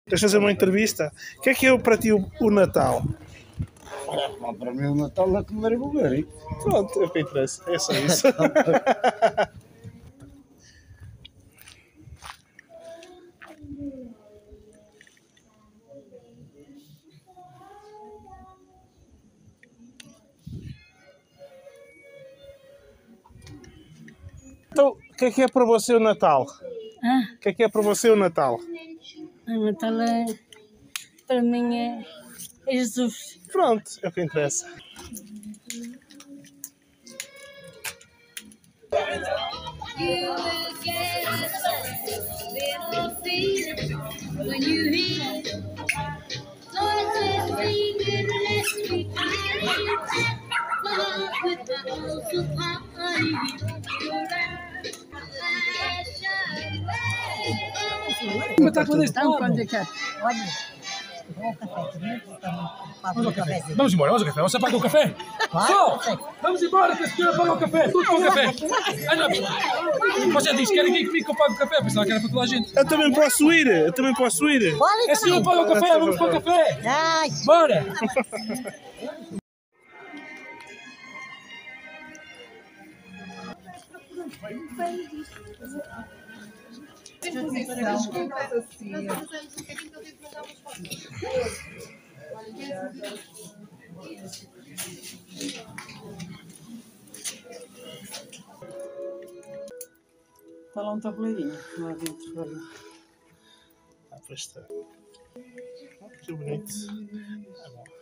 Queres fazer uma entrevista? O que é para ti o Natal? Para mim o Natal é comer e beber, hein? Pronto, é o que interessa. É só isso. Então, o que é para você o Natal? Ah, O que é para você o Natal? o Natal para mim é Jesus. Pronto, é o que interessa. Está com este lado. Vamos ao café. Vamos embora, vamos ao café. Você paga o café? Só! Vamos embora, que a senhora paga o café. Tudo para o café. Ah, não. Você disse que era aqui comigo que eu pago o café. Pensava que era para toda a gente. Eu também posso ir. É assim, eu pago o café. Vamos para o café. Bora! Está lá um tabuleirinho lá dentro. Olha. Ah, pois está. Que bonito. Ah, bom.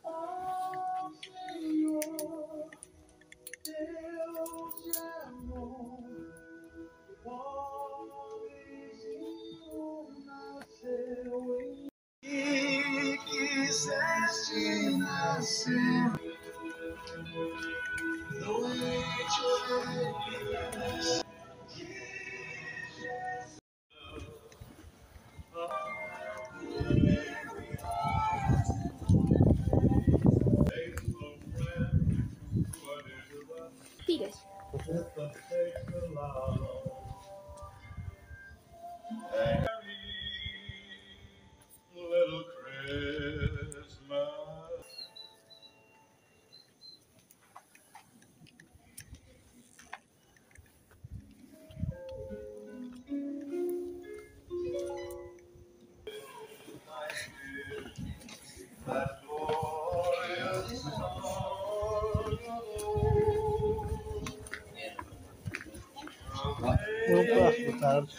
Little Christmas. That glorious song Opa, boa tarde.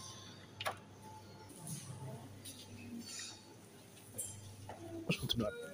Vamos continuar.